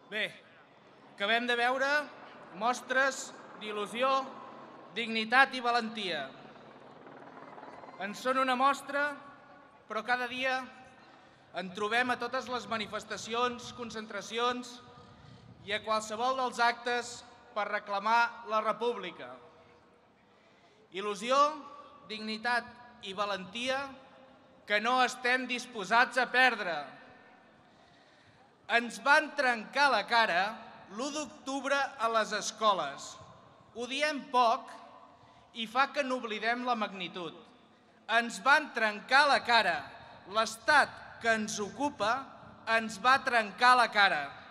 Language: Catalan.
Bé, acabem de veure mostres d'il·lusió, dignitat i valentia. En són una mostra, però cada dia en trobem a totes les manifestacions, concentracions i a qualsevol dels actes per reclamar la república. Il·lusió, dignitat i valentia que no estem disposats a perdre. Ens van trencar la cara l'1 d'octubre a les escoles. Ho diem poc i fa que n'oblidem la magnitud. Ens van trencar la cara. L'Estat que ens ocupa ens va trencar la cara.